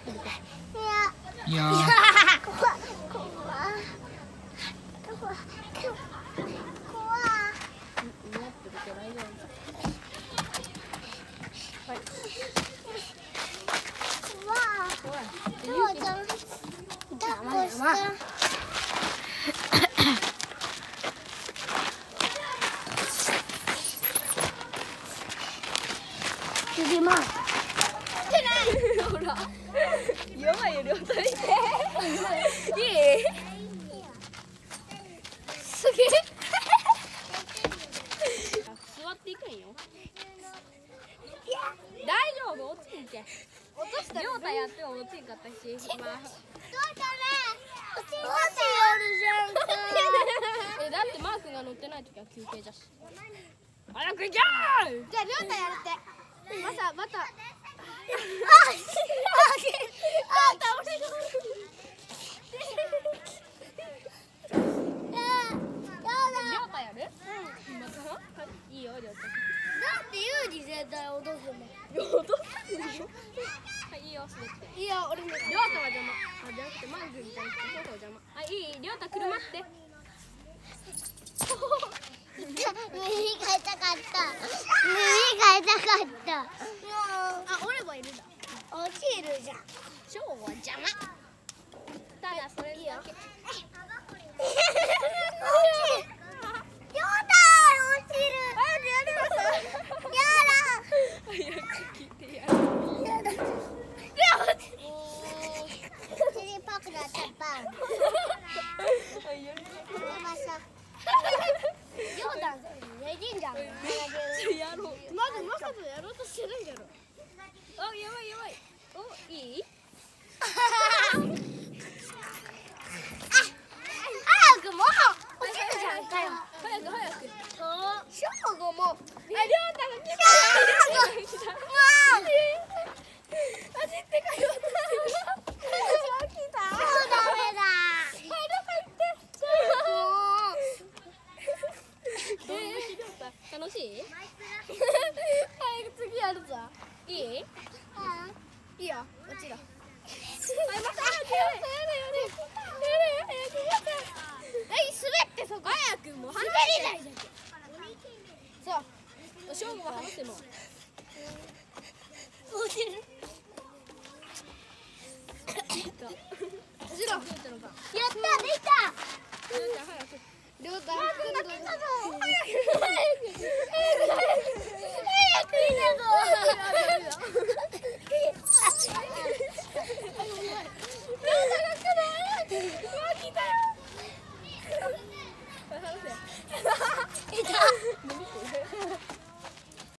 いいよ。 次も。 ほら。やばいよ、両手。いい。 すげえ。 座っていくんよ。大丈夫、落ちんけ。 落とした。 りょうたやっても落ちんかったし。まあ。 どうしたね。落ちるじゃん。 だってマー君が乗ってない時は休憩じゃし。早く行けー。 じゃありょうたやるって。また。倒れる。 りょうたやる？いいよ、りょうた。 だってユージ絶対落とすもん。 はい、いいよ、滑って。 いや、俺も。 りょうたは邪魔。あ、じゃなくてマー君じゃなくてそうそう邪魔。あ、いい、りょうた車って。 耳が痛かった。耳が痛かった。 あ、折ればいるんだ。 落ちるじゃん。 超は邪魔。ただそれだけ。 いいよ。 やろう。 まさとやろうとしてるんやろ。 あ、やばいやばい。お、いい？ 早くもう落ちるじゃんかよ。 早く。 ショーゴも。 あ、りょうたが来た。 もう。 走ってかよ。 来た。もうダメだ。 楽しい？ 早く次やるぞ。 いい？ いいよ。落ちろ。 はい、また早く。 滑ってそこ。 早くもう滑り台じゃん。 そう。勝負は話しても。 落ちる。 走ろう。やった、できた。りょうた、早く。早くいい